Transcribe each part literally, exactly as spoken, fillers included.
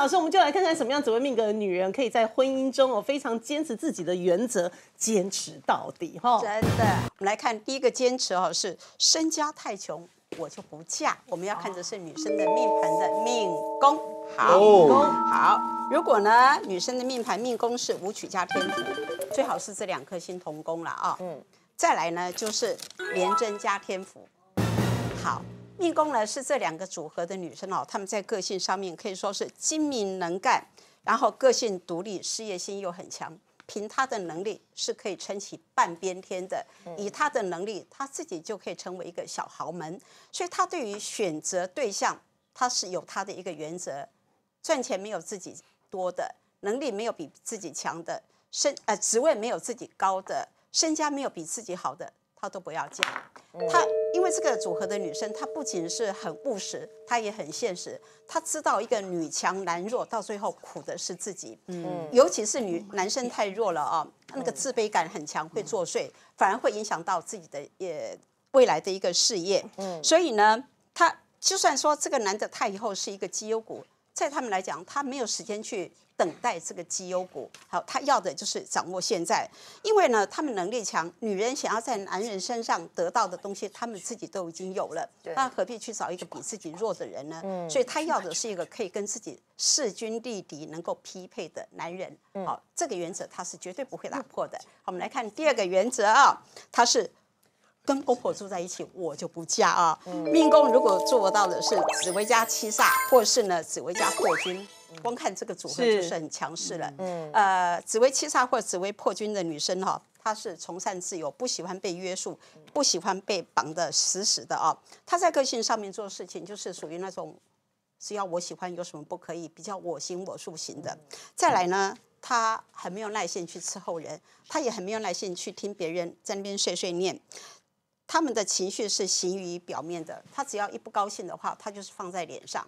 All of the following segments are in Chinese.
老师，我们就来看看什么样紫微命格的女人可以在婚姻中哦非常坚持自己的原则，坚持到底哈。 真的，我们来看第一个坚持哦，是身家太穷我就不嫁。我们要看的是女生的命盘的命宫。好， 哦好。如果呢，女生的命盘命宫是武曲加天府，最好是这两颗星同宫了啊。嗯。再来呢，就是廉贞加天府。好。命宫呢是这两个组合的女生哦，她们在个性上面可以说是精明能干，然后个性独立，事业心又很强。凭她的能力是可以撑起半边天的，以她的能力，她自己就可以成为一个小豪门。所以她对于选择对象，她是有她的一个原则：赚钱没有自己多的，能力没有比自己强的，身呃职位没有自己高的，身家没有比自己好的，她都不要嫁。她因为这个组合的女生，她不仅是很务实，她也很现实。她知道一个女强男弱，到最后苦的是自己。嗯，尤其是女男生太弱了啊，那个自卑感很强，会作祟，反而会影响到自己的也未来的一个事业。嗯，所以呢，她就算说这个男的他以后是一个绩优股，在他们来讲，他没有时间去等待这个绩优股。好，他要的就是掌握现在，因为呢，他们能力强，女人想要在男人身上得到的东西，他们自己都已经有了，那何必去找一个比自己弱的人呢？嗯，所以他要的是一个可以跟自己势均力敌、能够匹配的男人。好，这个原则他是绝对不会打破的。好，我们来看第二个原则啊，他是。跟公婆住在一起，我就不嫁啊。嗯、命宫如果做到的是紫微加七煞，或是呢紫微加破军，光看这个组合就是很强势了。嗯，呃，紫微七煞或紫微破军的女生哈、哦，她是从善自由，不喜欢被约束，不喜欢被绑得死死的啊。她在个性上面做事情就是属于那种，只要我喜欢，有什么不可以，比较我行我素型的。再来呢。她很没有耐心去伺候人，她也很没有耐心去听别人在那边碎碎念。他们的情绪是行于表面的，他只要一不高兴的话，他就是放在脸上。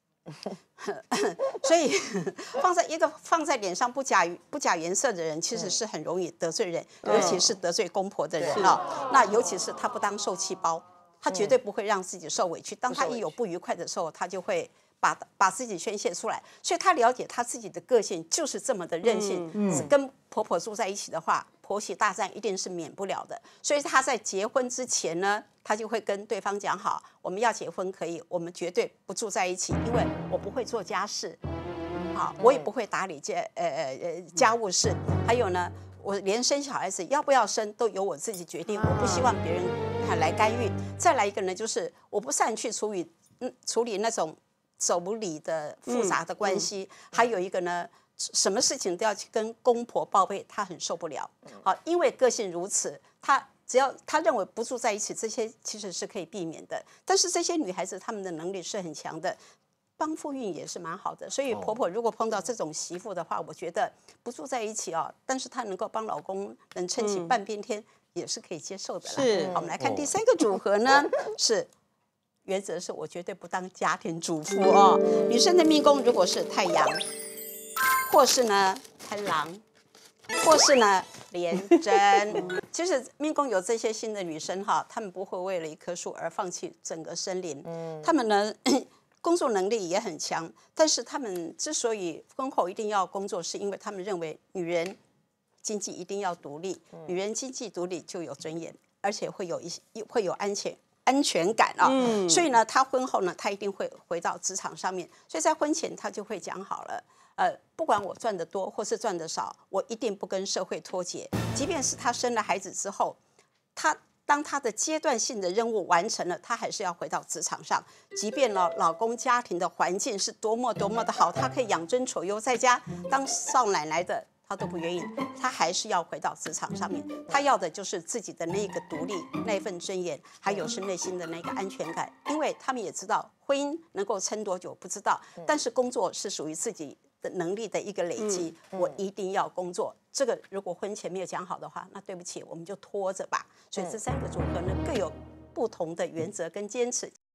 所以放在一个放在脸上不假不假颜色的人，其实是很容易得罪人，尤其是得罪公婆的人啊。那尤其是他不当受气包，他绝对不会让自己受委屈。当他一有不愉快的时候，他就会把把自己宣泄出来。所以他了解他自己的个性就是这么的任性。嗯嗯、跟婆婆住在一起的话。婆媳大战一定是免不了的，所以他在结婚之前呢，他就会跟对方讲好，我们要结婚可以，我们绝对不住在一起，因为我不会做家事，好，我也不会打理家呃呃家务事，还有呢，我连生小孩子要不要生都由我自己决定，我不希望别人来干预。再来一个呢，就是我不善去处理嗯处理那种妯娌的复杂的关系，嗯嗯、还有一个呢。什么事情都要去跟公婆报备，他很受不了。好，因为个性如此，他只要他认为不住在一起，这些其实是可以避免的。但是这些女孩子她们的能力是很强的，帮夫运也是蛮好的。所以婆婆如果碰到这种媳妇的话，我觉得不住在一起哦，但是她能够帮老公能撑起半边天，也是可以接受的啦。 是， 好，我们来看第三个组合呢，是。原则是我绝对不当家庭主妇哦。女生的命宫如果是太阳。或是呢贪狼，或是呢廉贞。其实命宫有这些星的女生哈，她们不会为了一棵树而放弃整个森林。嗯，她们呢工作能力也很强，但是她们之所以婚后一定要工作，是因为她们认为女人经济一定要独立，女人经济独立就有尊严，而且会有一会有安全。安全感啊、哦，嗯、所以呢，她婚后呢，她一定会回到职场上面。所以在婚前，她就会讲好了，呃，不管我赚得多或是赚得少，我一定不跟社会脱节。即便是她生了孩子之后，她当她的阶段性的任务完成了，她还是要回到职场上。即便呢，老公家庭的环境是多么多么的好，她可以养尊处优，在家当少奶奶的。他都不愿意，他还是要回到职场上面。他要的就是自己的那个独立、那份尊严，还有是内心的那个安全感。因为他们也知道婚姻能够撑多久不知道，但是工作是属于自己的能力的一个累积。嗯嗯、我一定要工作。这个如果婚前没有讲好的话，那对不起，我们就拖着吧。所以这三个组合呢，各有不同的原则跟坚持。